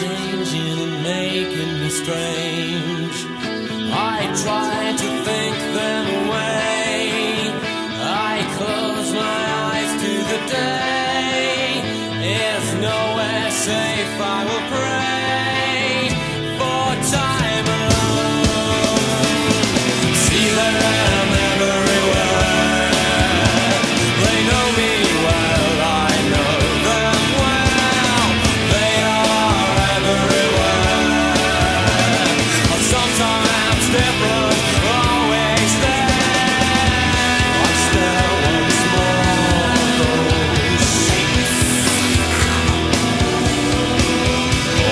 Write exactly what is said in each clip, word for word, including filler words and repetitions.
changing and making me strange. I try to think them away. I close my eyes to the day. Is nowhere safe, I will pray for time alone. See them everywhere. They know me well, I know them well. They are everywhere. Sometimes different, always there. I stare once more those sheets.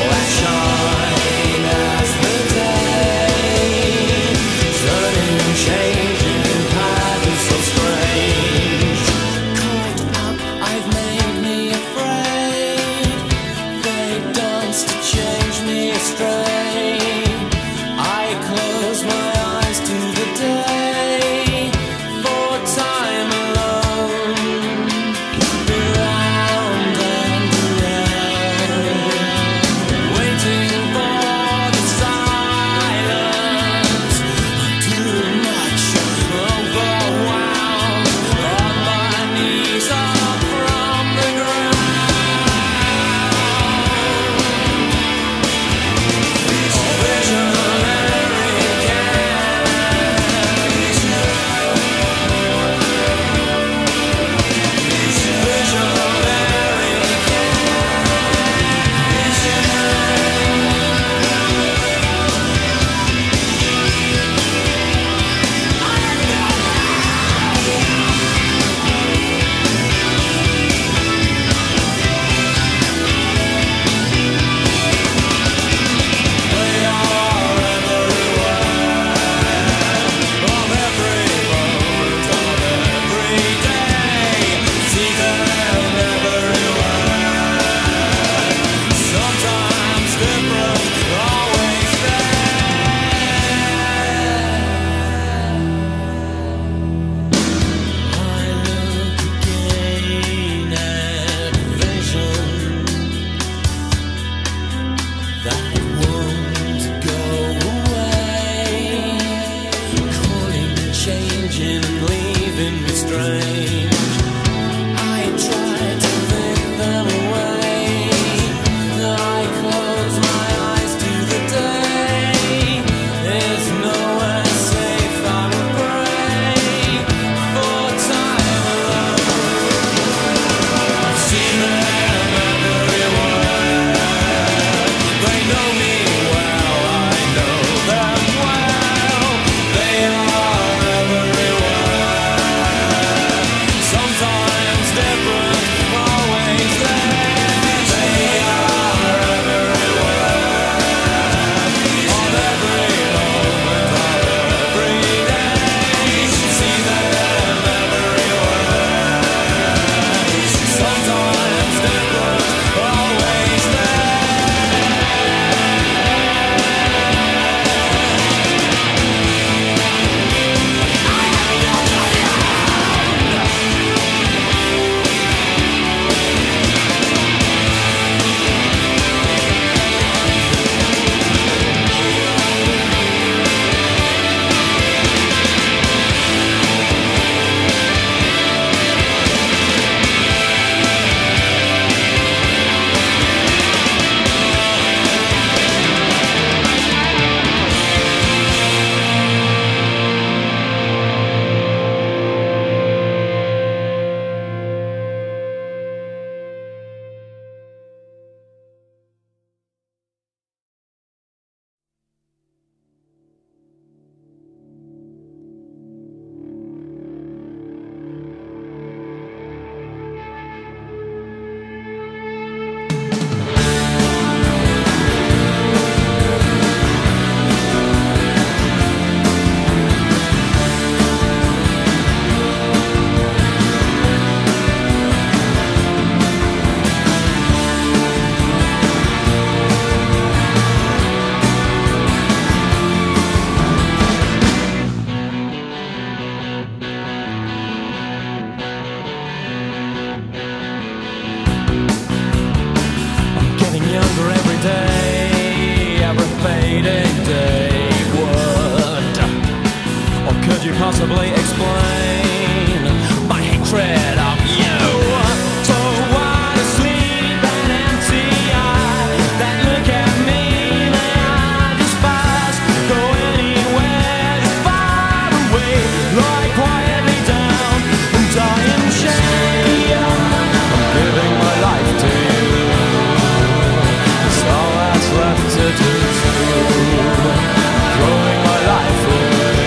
possibly explain my hatred of you. So wide asleep and empty-eyed, that look at me, they are despised. Go anywhere that's far away, lie quietly down and die in shame. I'm giving my life to you, it's all that's left to do. Throwing my life away,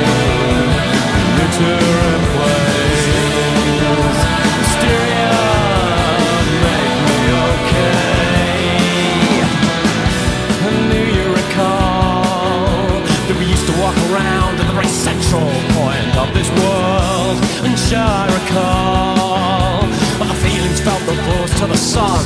to replace hysteria, make me okay. And do you recall that we used to walk around at the very central point of this world? And sure I recall the feelings felt the force to the sun.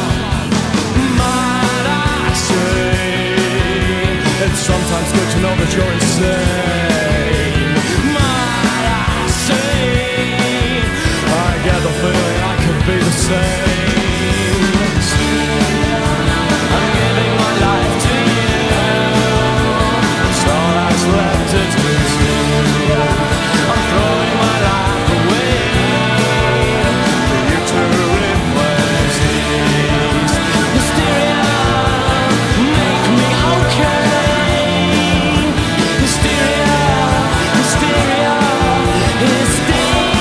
Might I say, it's sometimes good to know that you're insane. Might I say, I get the feeling I could be the same. I'm giving my life to you, it's all that's left to do. I'm throwing my life away for you to replace. Hysteria, make me okay. Hysteria, hysteria, hysteria.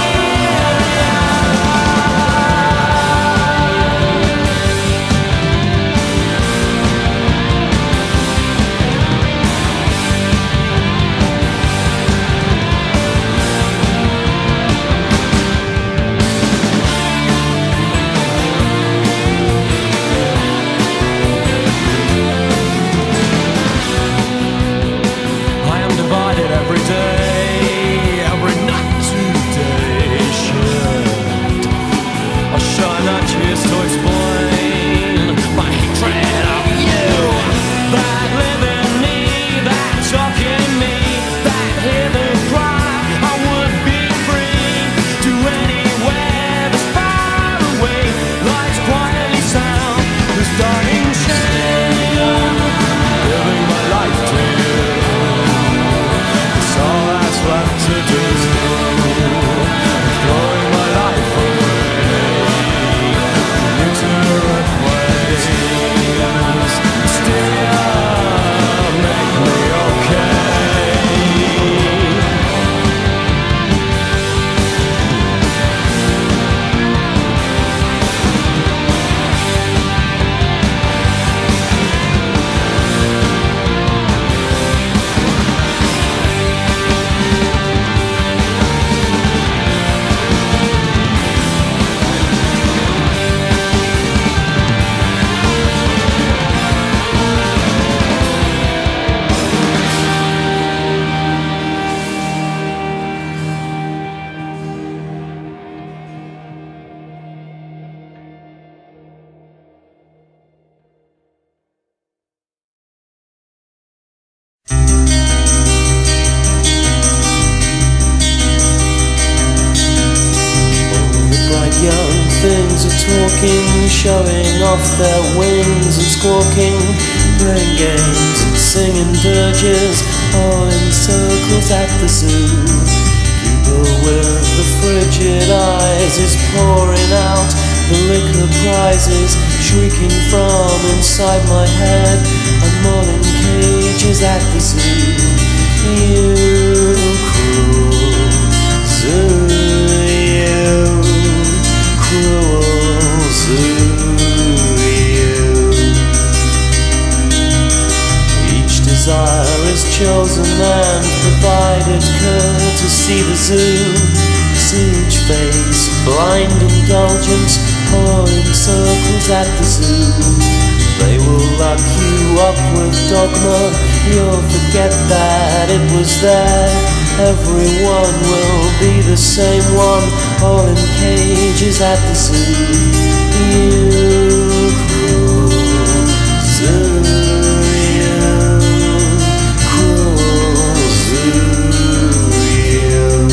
I am divided every day, every night today. Should I shall not choose to explain my hatred of you? That live in me, that talk in me, that hear the cry, I would be free to anywhere that's far away, lights quietly sound, this dying shame. Giving my life to you, it's all that's left to do. Throwing my life away, you to replace. Hysteria, make me okay. Young things are talking, showing off their wings and squawking, playing games and singing dirges, all in circles at the zoo. Keeper with the frigid eyes is pouring out the liquor prizes, shrieking from inside my head. I'm all in cages at the zoo. You cruel zoo, you cruel zoo, you. Each desire is chosen and provided courtesy the zoo. See each face, blind indulgence, all in circles at the zoo. They will lock you up with dogma, you'll forget that it was there. Everyone will be the same one, all in cages at the zoo. You cruel zoo, you cruel zoo, you.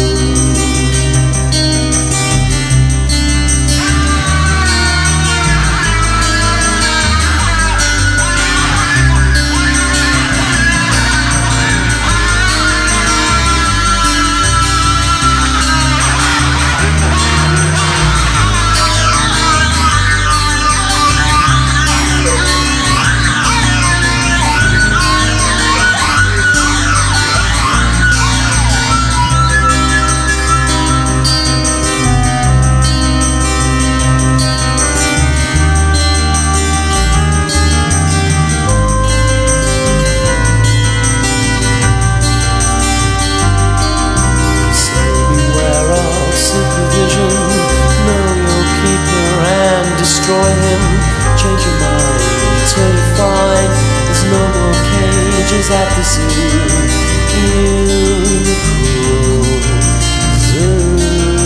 for him. Change your mind until you find there's no more cages at the zoo. You cruel zoo,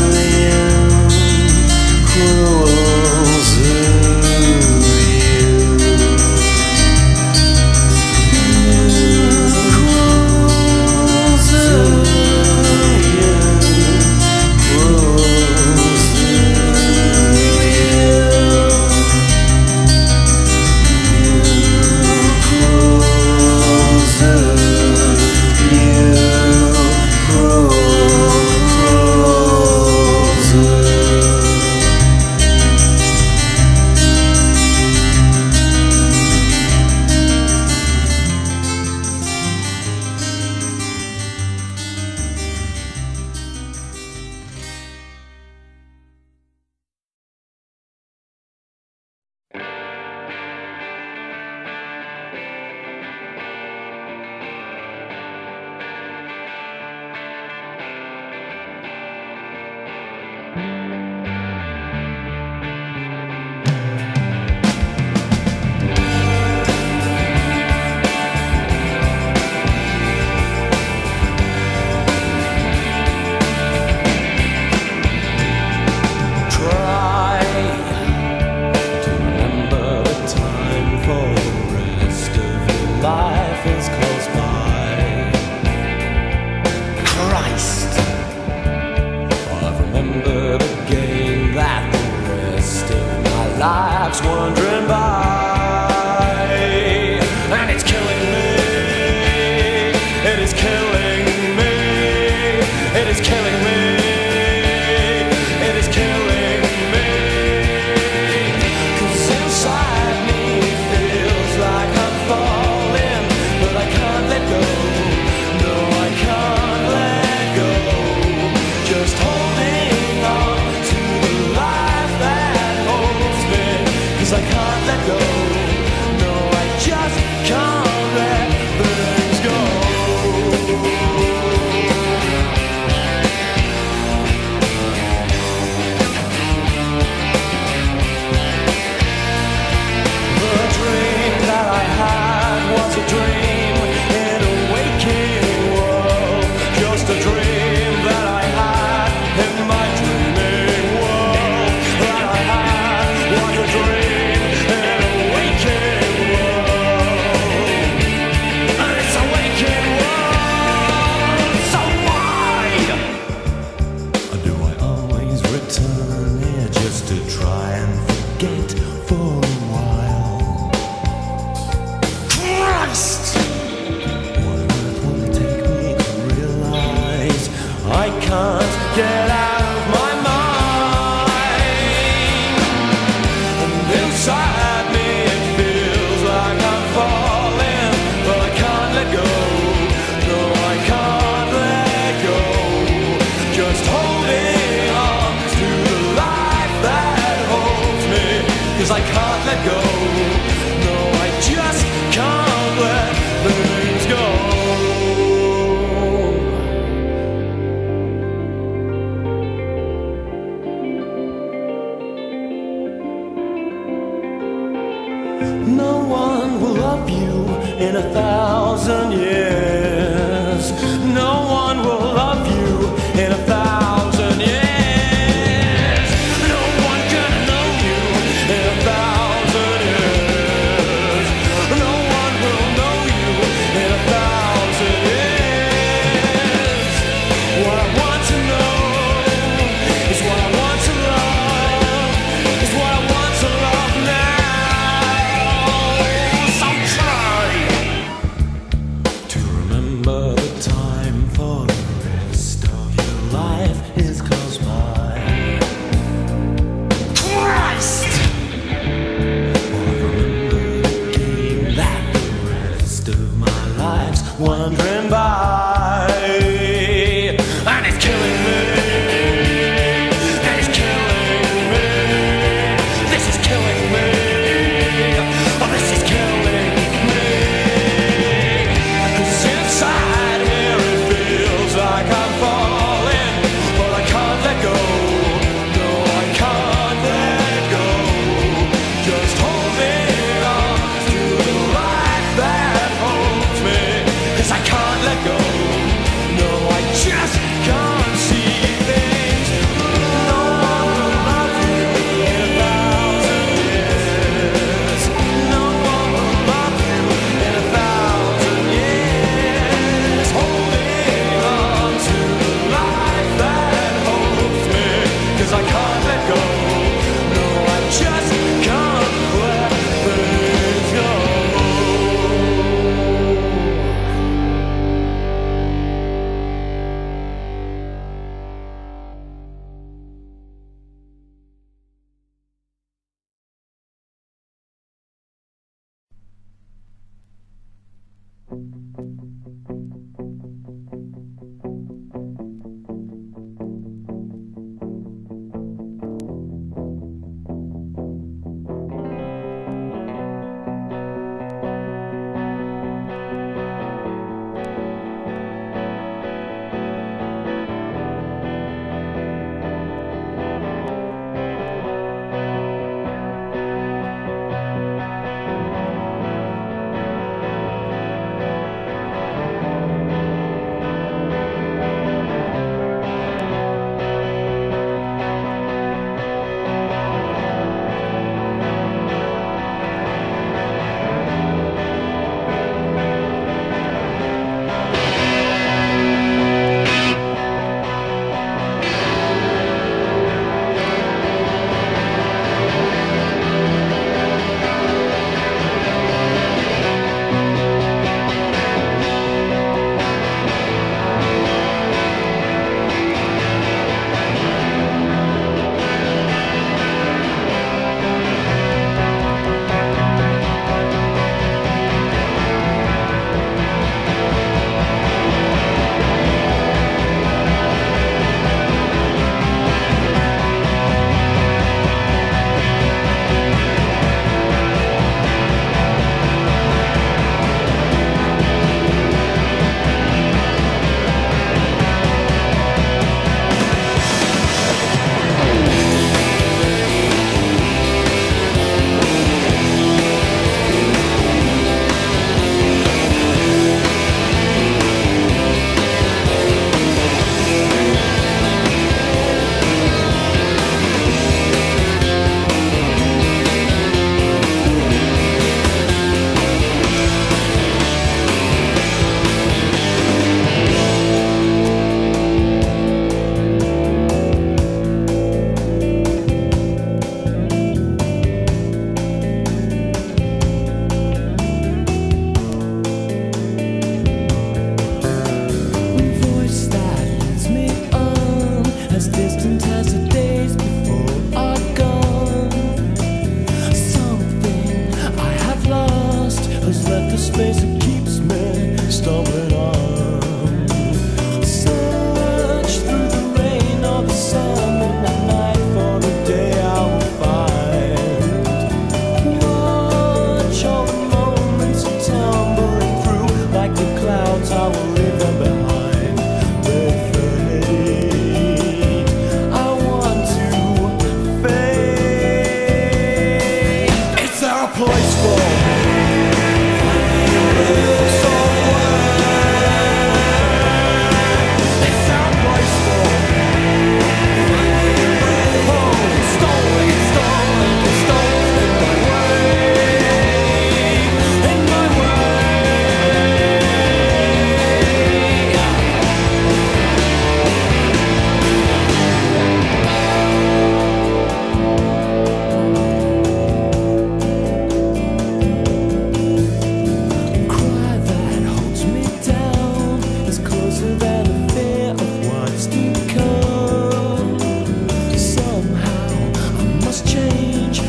you cruel zoo. Wandering by, and it's killing me. It is killing me. It is killing me. It is killing me. 'Cause inside me feels like I'm falling, but I can't let go. No, I can't let go. Just holding on to the life that holds me. 'Cause I can't let go. No, I just can't let things go. The dream that I had was a dream in a waking world. Just a dream that I had in my dreaming world. That I had was a dream in a waking world. And it's a waking world. So why do I always return here just to try and forget for a while? Christ! What on earth will it take me to realize I can't get out of my mind? And inside me it feels like I'm falling, but I can't let go. No, I can't let go. Just holding on to the life that holds me. 'Cause I can't let go. No, I just can't let things go. No one will love you in a thousand years. No one will love you in a thousand years. No one gonna know you in a thousand years. No one will know you in a thousand years. What I want to know is what I want to love. Is what I want to love now. So try to remember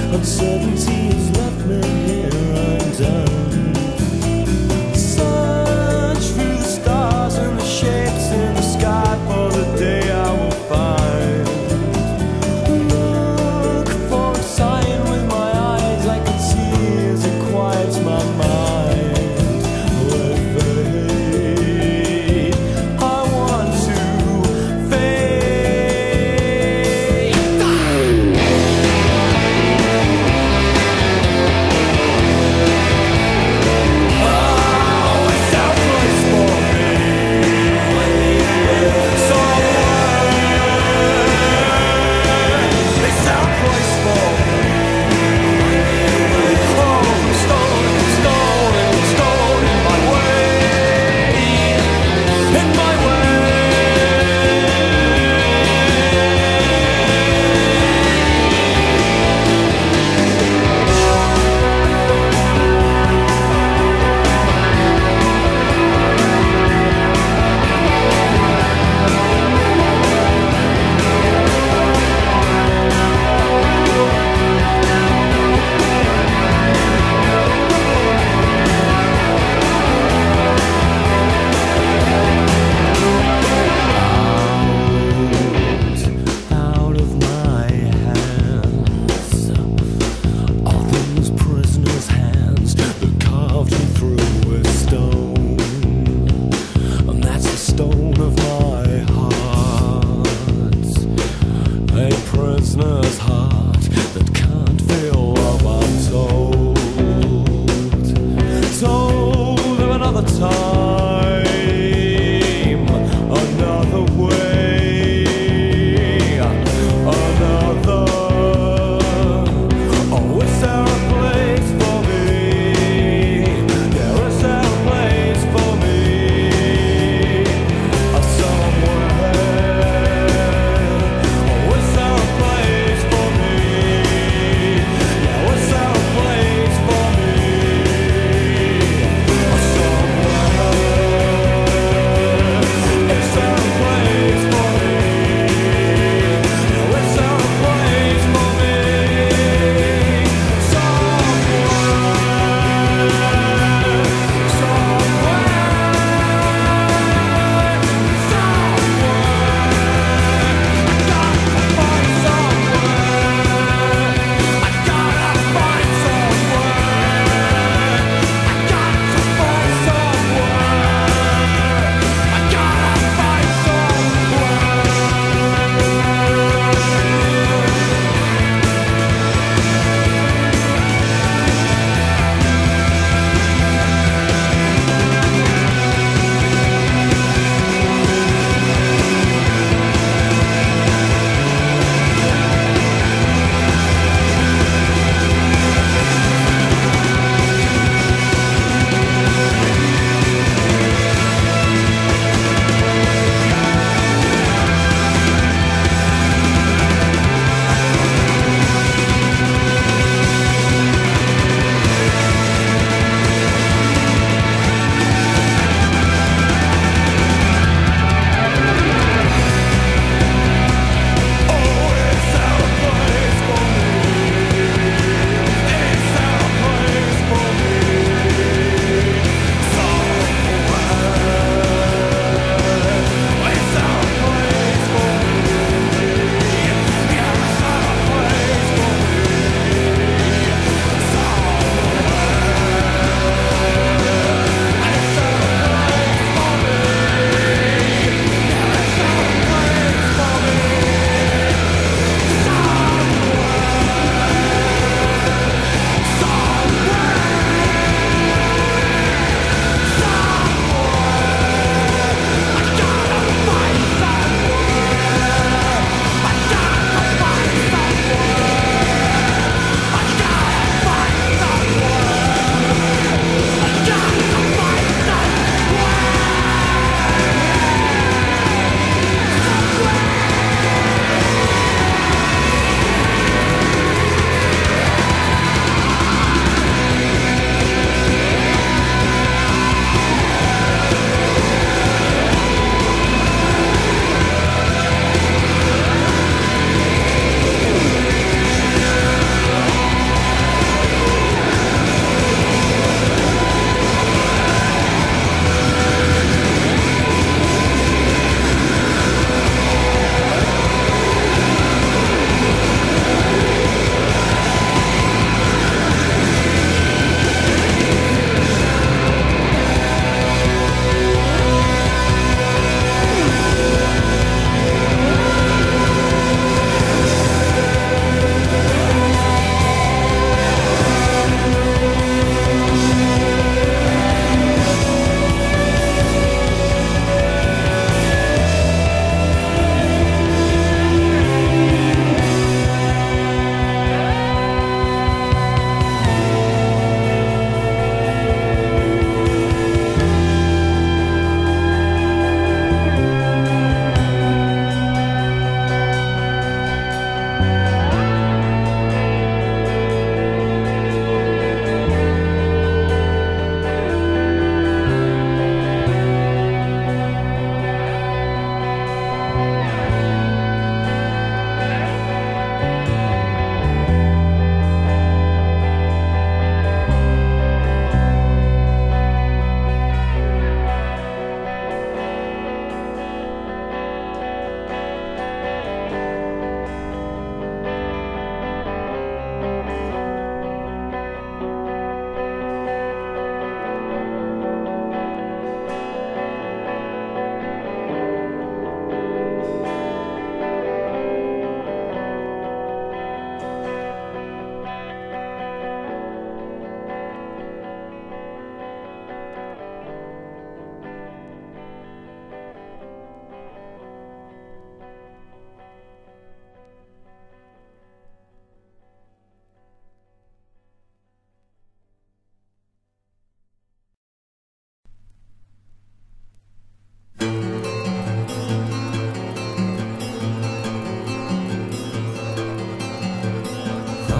Uncertainty has left me here undone. Search through the stars and the shapes in the sky for the day I will find. Look for a sign with my eyes I can see as it quiets my mind. With fate, I want to fade.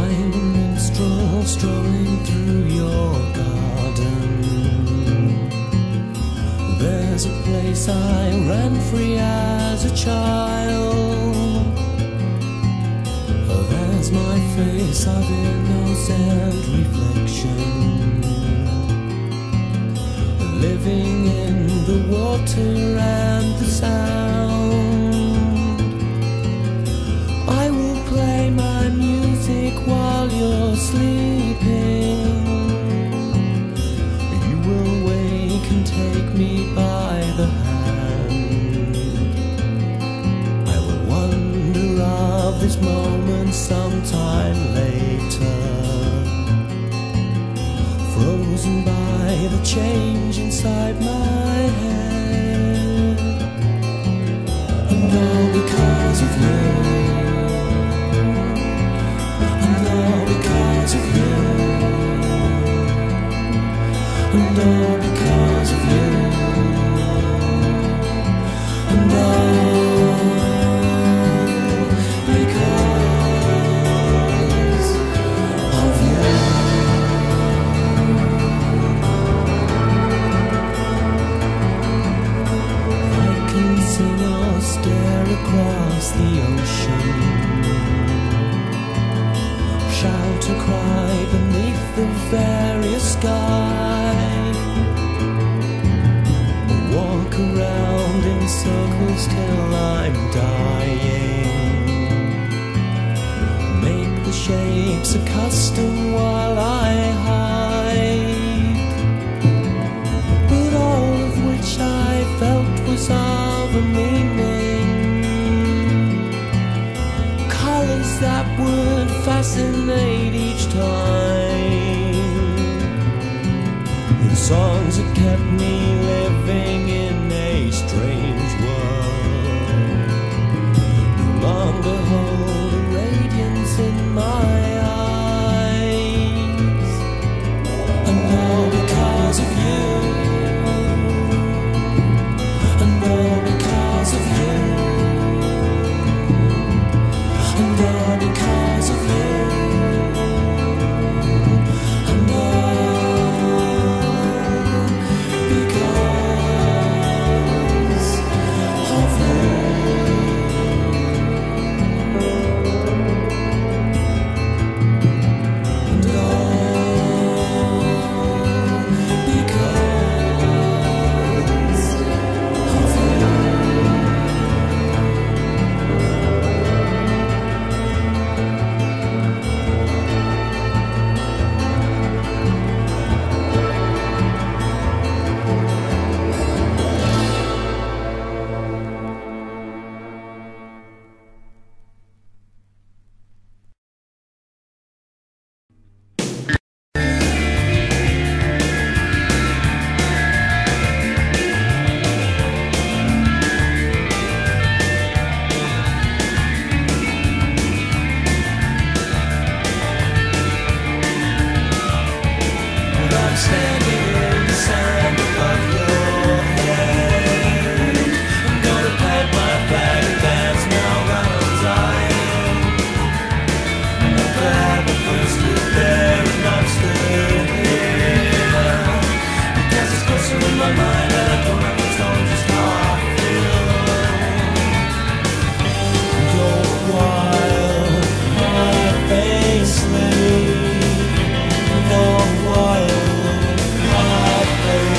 I'm a minstrel strolling through your garden. There's a place I ran free as a child. There's my face of innocent reflection, living in the water and the sound. I will play my music while you're sleeping. You will wake and take me by the hand. I will wonder of this moment sometime later, frozen by the change inside my head. And all because of you, and all because of you, and all because of you, and all because of you. I can sing or stare across the ocean, shout or cry beneath the various sky, walk around in circles till I'm dying, make the shapes a custom while I hide, but all of which I felt was of a meaning, colors that would fascinate each time, and songs that kept me living in a strange world, no longer hold a radiance in my eyes. And all because of you, and all because of you, and all because of you, and all because of you. And all because of you. I'm standing in the sand above your head. I'm gonna plant my flag and dance now while I'm dying. I'm glad the first stood there and I'm still here, because it's closer in my mind and I don't have to tell just how I feel. Go wild, obviously. Go wild, obviously.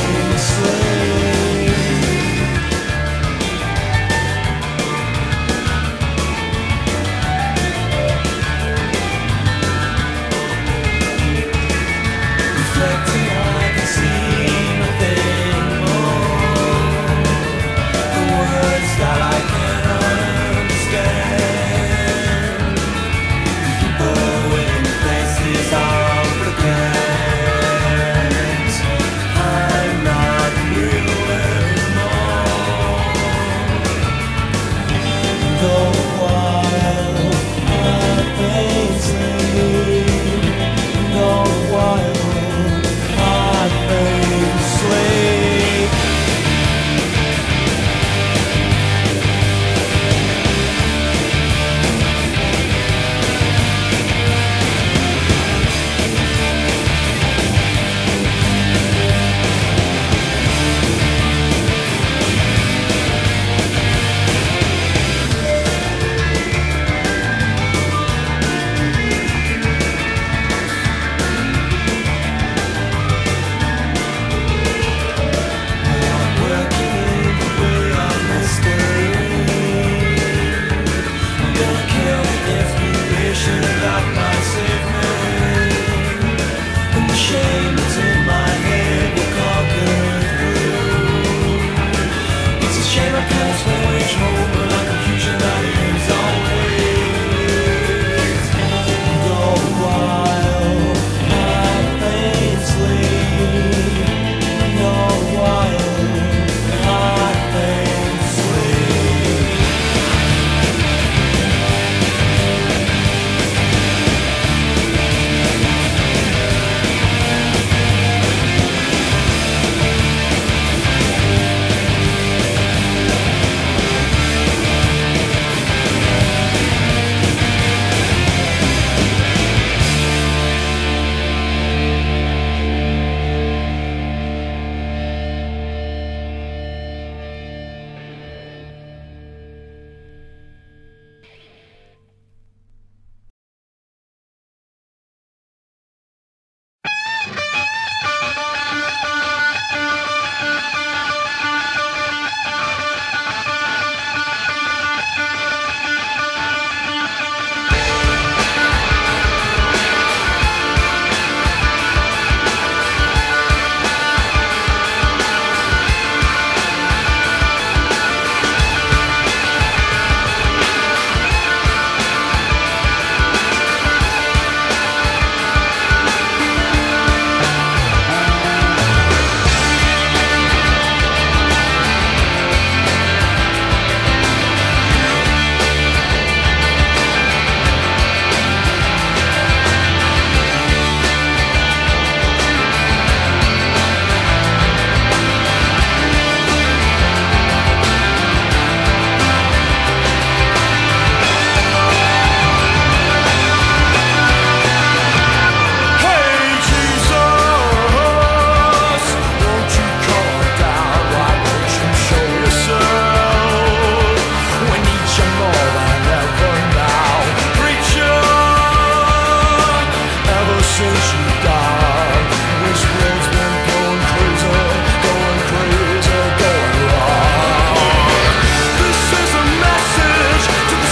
since you died. This world's been going crazy, going crazy, going wrong. This is a message to the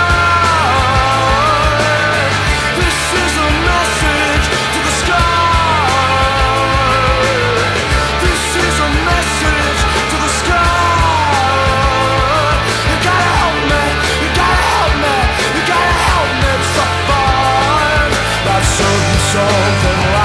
sky. This is a message to the sky. This is a message to the sky. You gotta help me, you gotta help me, you gotta help me to find that certain something.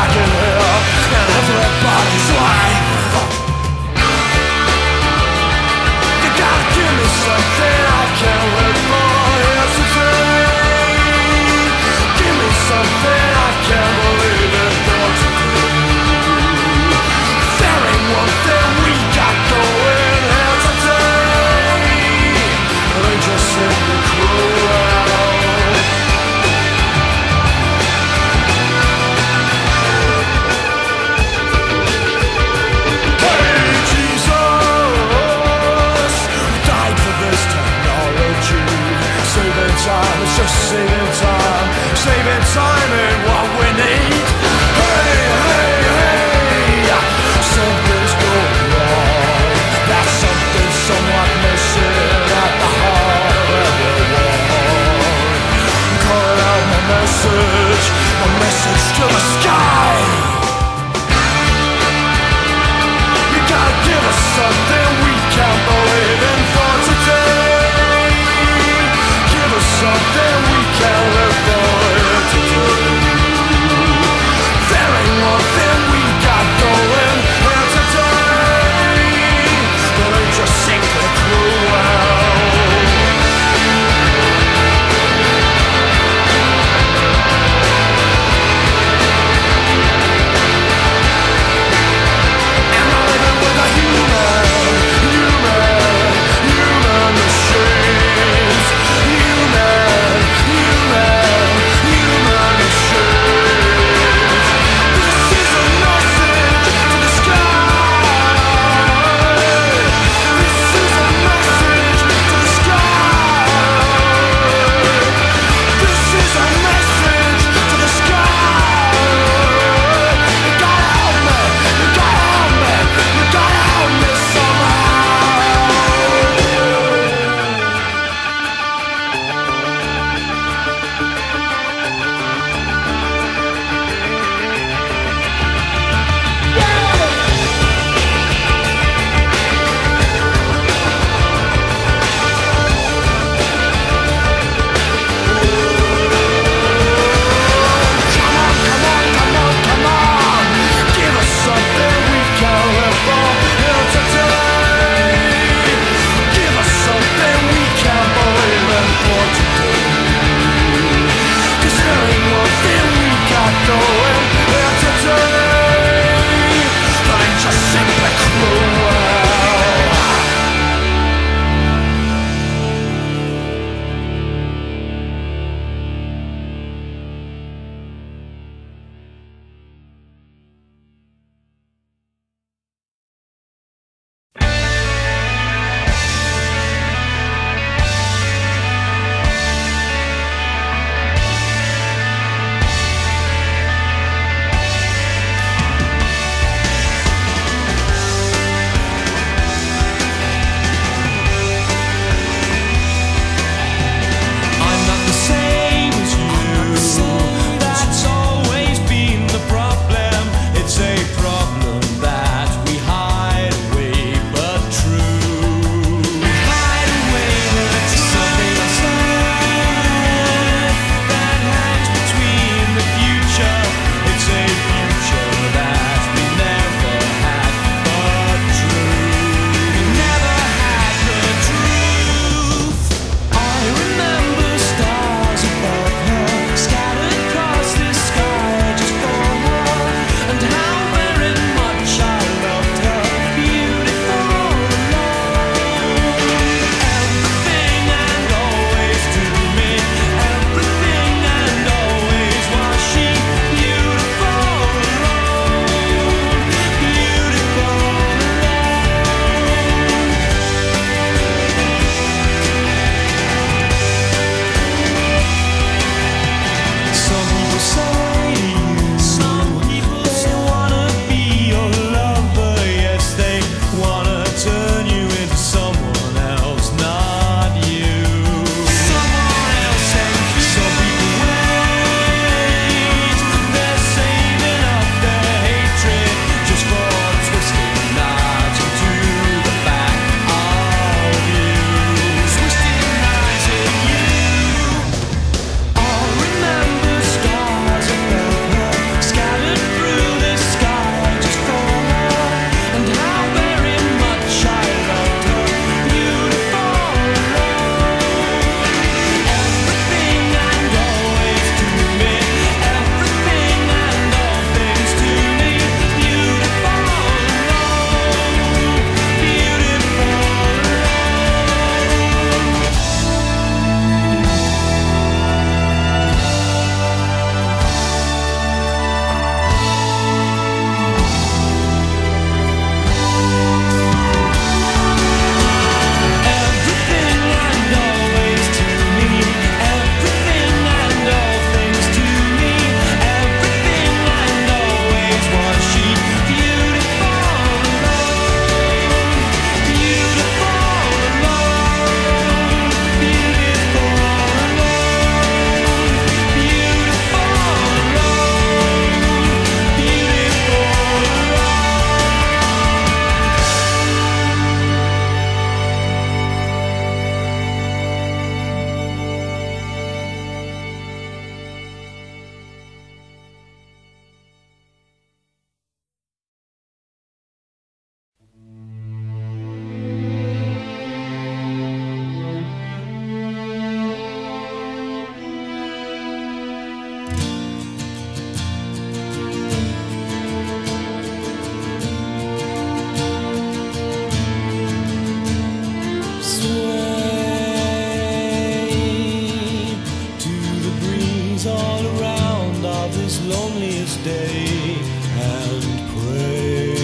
his loneliest day and pray.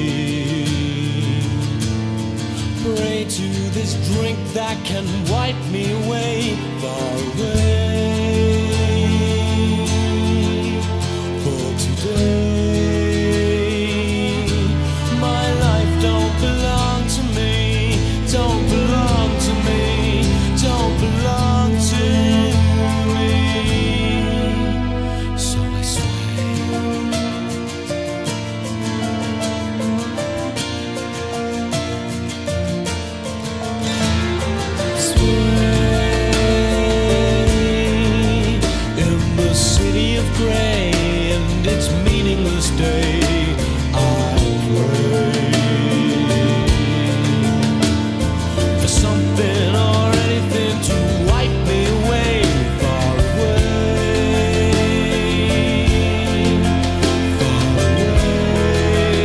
Pray to this drink that can wipe me away, far away. For today, my life don't belong to me, don't belong to me, don't belong to me. So I sway, sway in the city of gray and its meaningless day. I pray for something or anything to wipe me away, far away, far away.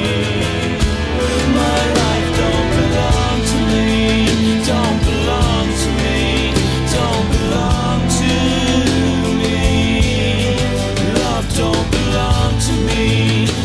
My life don't belong to me, don't belong to me, don't belong to me. Love don't belong to me.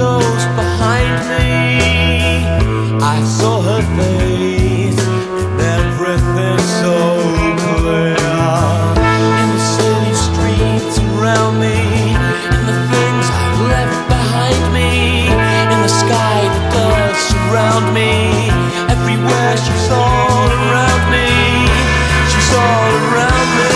ghost behind me. I saw her face and everything so clear. In the city streets around me, in the things I've left behind me, in the sky that does surround me, everywhere she's all around me, she's all around me.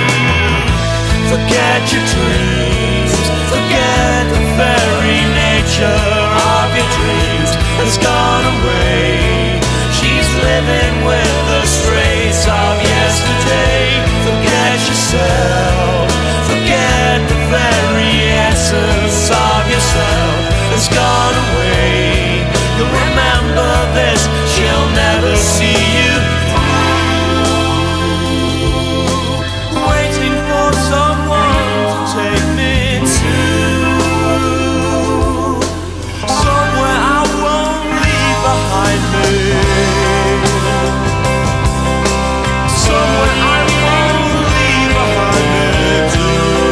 Forget your dreams, forget the very nature of your dreams has gone away. She's living with the straits of yesterday. Forget yourself, forget the very essence of yourself has gone away. You'll remember this, she'll never see you through. Waiting for someone to take me to somewhere I won't leave behind me, somewhere I won't leave behind me too.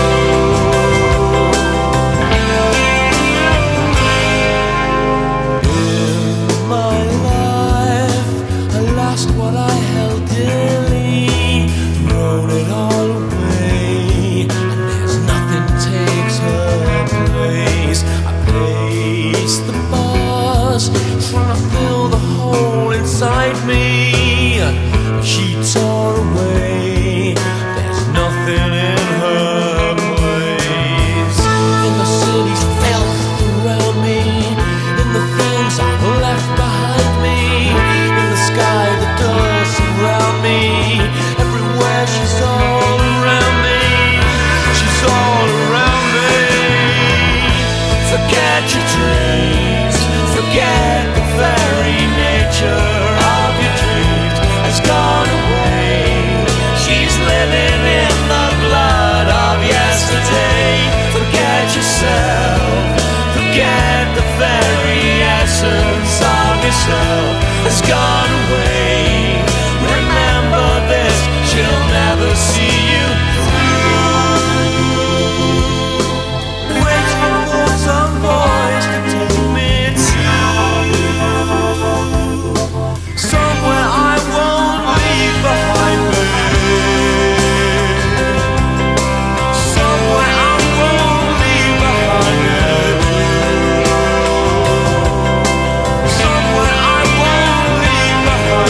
In my life, I lost what I held dearly, thrown it all away, and there's nothing takes her place. I pace the bars, trying to fill the hole inside me, but she tore away. There's nothing in her place. In the city's filth around me, in the things I've left behind me, in the sky that does surround me, everywhere she's all around me, she's all around me. Forget your dreams, forget the very nature of your dreams has gone away. She's living in the blood of yesterday. Forget yourself, forget the very essence of yourself has gone away. Remember this, she'll never see you through. Waiting for some voice to take me to somewhere I won't leave behind me, somewhere I won't leave behind me, somewhere I won't leave behind me.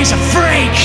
he's a freak.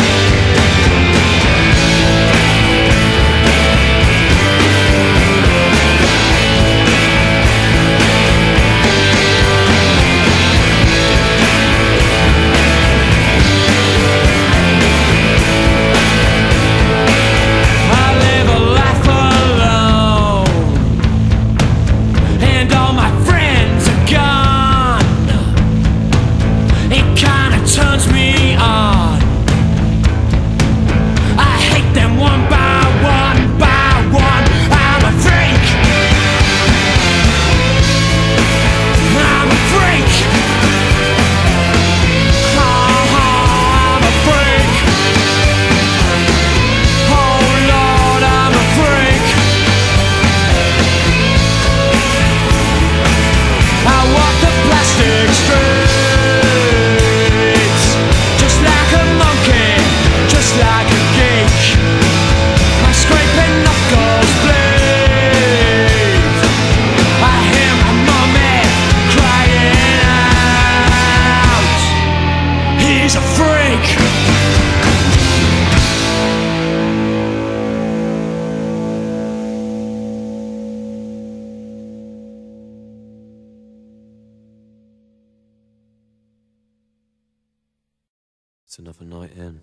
It's another night in.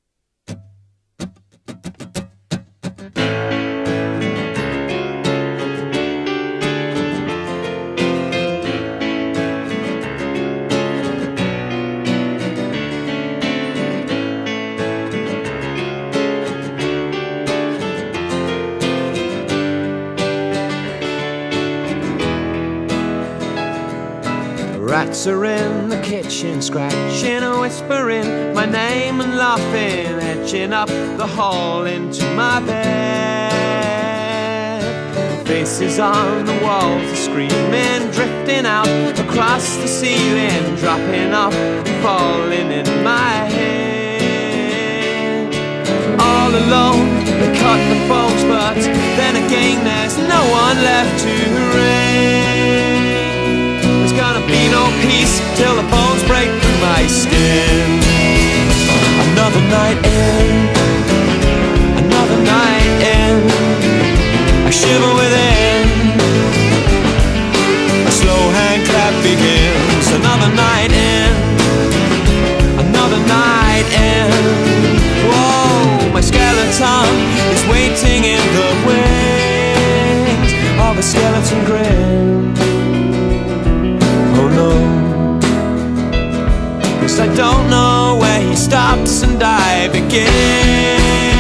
Rats are in the kitchen, scratching and whispering my name and laughing, edging up the hall into my bed. Faces on the walls are screaming, drifting out across the ceiling, dropping off and falling in my head. All alone, they cut the phones, but then again there's no one left to ring. Gonna be no peace till the bones break through my skin. Another night in, another night in, I shiver within. A slow hand clap begins. Another night in, another night in. Whoa, my skeleton is waiting in the wings of a skeleton grin. Oh no, 'cause I don't know where he stops and I begin.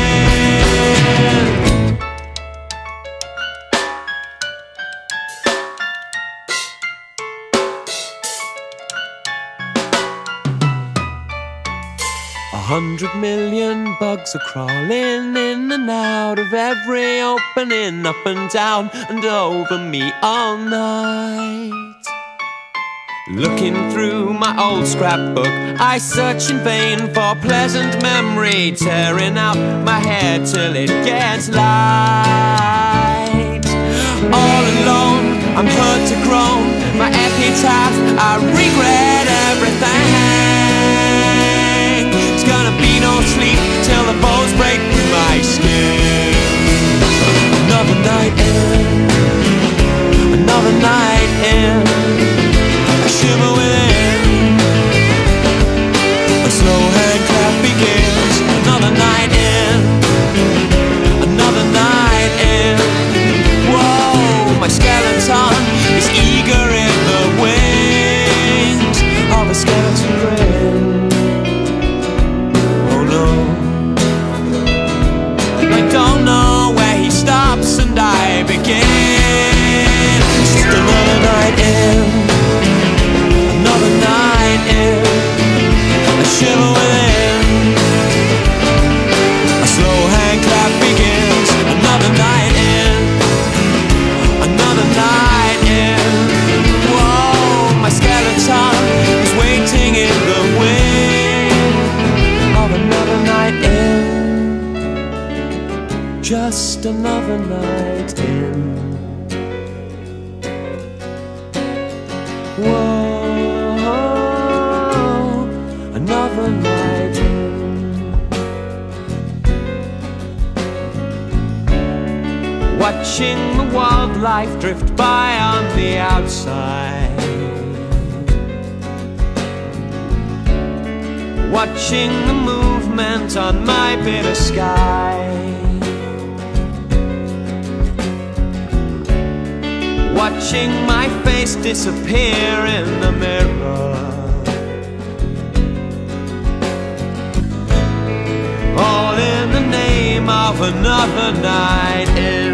A hundred million bugs are crawling in and out of every opening, up and down and over me all night. Looking through my old scrapbook, I search in vain for pleasant memory, tearing out my hair till it gets light. All alone, I'm hurt to groan, my epitaph, I regret everything. It's gonna be no sleep till the bones break through my skin. Another night in, another night in, shiver within. A slow hand clap begins. Another night in, another night in. Whoa, my skeleton is eager in the wings of a skeleton grin. Oh no, I don't know where he stops and I begin. It's just another night in, another night in, a shiver within. A slow hand clap begins. Another night in, another night in. Whoa, my skeleton is waiting in the wing of another night in. Just another night in. Whoa, another night in. watching the wildlife drift by on the outside, watching the movement on my bitter sky, watching my face disappear in the mirror, all in the name of another night in